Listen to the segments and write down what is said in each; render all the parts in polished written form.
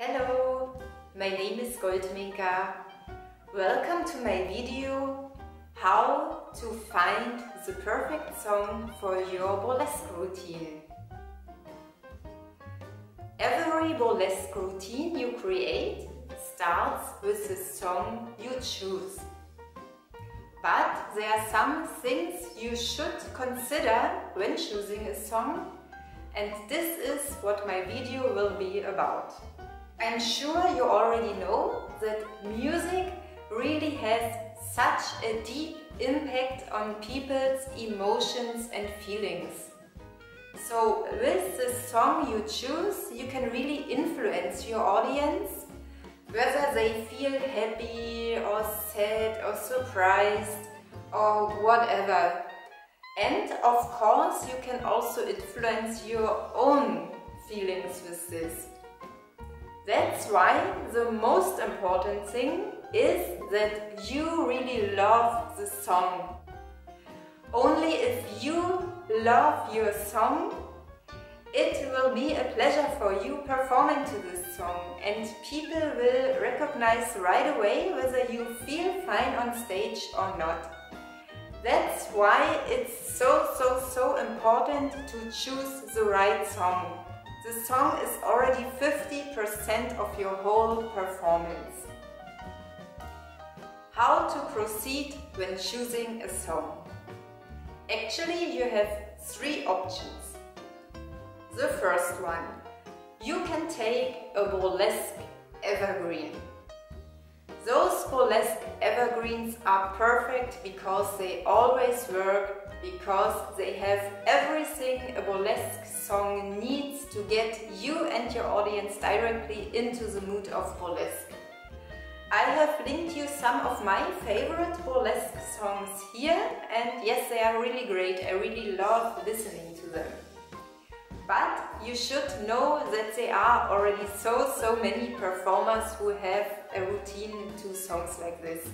Hello, my name is Goldminka. Welcome to my video how to find the perfect song for your burlesque routine. Every burlesque routine you create starts with the song you choose. But there are some things you should consider when choosing a song, and this is what my video will be about. I'm sure you already know that music really has such a deep impact on people's emotions and feelings. So with the song you choose, you can really influence your audience, whether they feel happy or sad or surprised or whatever. And of course, you can also influence your own feelings with this. That's why the most important thing is that you really love the song. Only if you love your song, it will be a pleasure for you performing to this song, and people will recognize right away whether you feel fine on stage or not. That's why it's so important to choose the right song. The song is already 50% of your whole performance. How to proceed when choosing a song? Actually, you have three options. The first one, you can take a burlesque evergreen. Those burlesque evergreens are perfect because they always work, because they have everything a burlesque song needs to get you and your audience directly into the mood of burlesque. I have linked you some of my favorite burlesque songs here, and yes, they are really great. I really love listening to them. But you should know that there are already so many performers who have a routine to songs like this.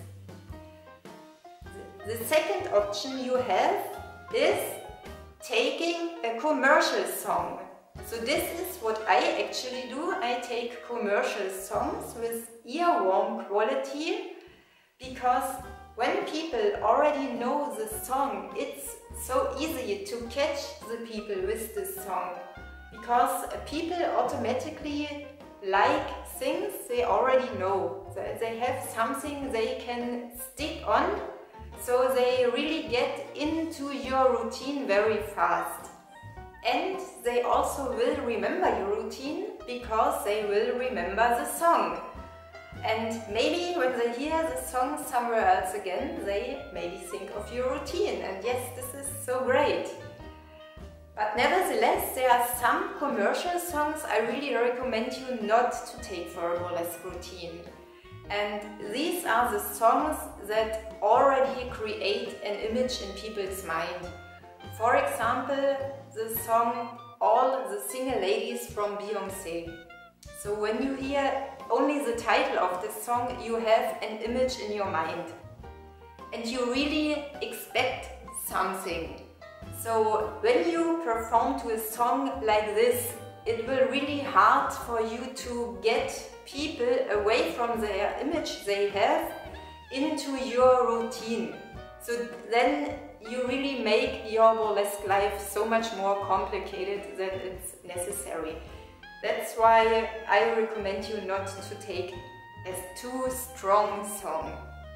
The second option you have is taking a commercial song. So this is what I actually do. I take commercial songs with earworm quality, because when people already know the song, it's so easy to catch the people with this song, because people automatically like things they already know. They have something they can stick on, so they really get into your routine very fast. And they also will remember your routine because they will remember the song. And maybe when they hear the song somewhere else again, they maybe think of your routine. And yes, this is so great. But nevertheless, there are some commercial songs I really recommend you not to take for a burlesque routine. And these are the songs that already create an image in people's mind. For example, the song All the Single Ladies from Beyoncé. So when you hear only the title of this song, you have an image in your mind. And you really expect something. So when you perform to a song like this, it will really hard for you to get people away from their image they have into your routine. So then you really make your burlesque life so much more complicated than it's necessary. That's why I recommend you not to take a too strong song.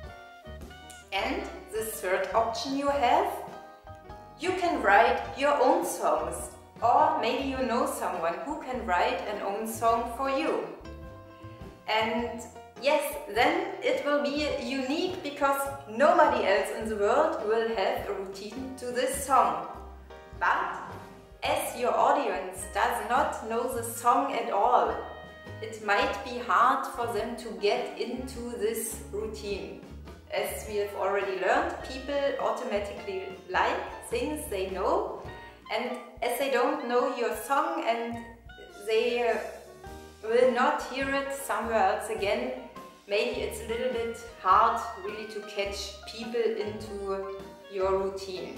And the third option you have, you can write your own songs, or maybe you know someone who can write an own song for you. And yes, then it will be unique because nobody else in the world will have a routine to this song. But as your audience does not know the song at all, it might be hard for them to get into this routine. As we have already learned, people automatically like things they know, and as they don't know your song and they will not hear it somewhere else again, maybe it's a little bit hard really to catch people into your routine.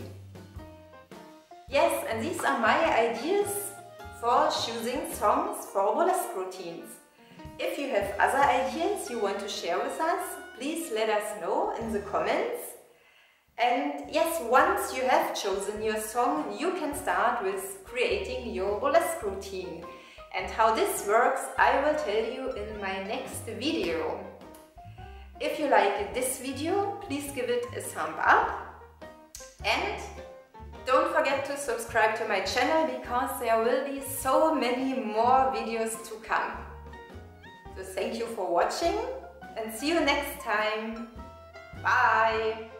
Yes, and these are my ideas for choosing songs for burlesque routines. If you have other ideas you want to share with us, please let us know in the comments. And yes, once you have chosen your song, you can start with creating your burlesque routine. And how this works, I will tell you in my next video. If you like this video, please give it a thumb up. And don't forget to subscribe to my channel, because there will be so many more videos to come. So thank you for watching and see you next time. Bye!